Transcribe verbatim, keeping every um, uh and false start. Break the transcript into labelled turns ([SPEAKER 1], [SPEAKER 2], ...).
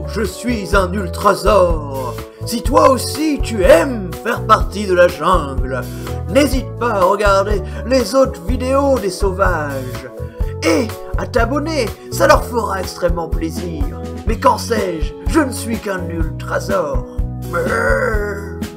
[SPEAKER 1] je suis un ultrasaure. Si toi aussi tu aimes faire partie de la jungle, n'hésite pas à regarder les autres vidéos des sauvages. Et à t'abonner, ça leur fera extrêmement plaisir. Mais qu'en sais-je, je ne suis qu'un ultrasaure. Brrr.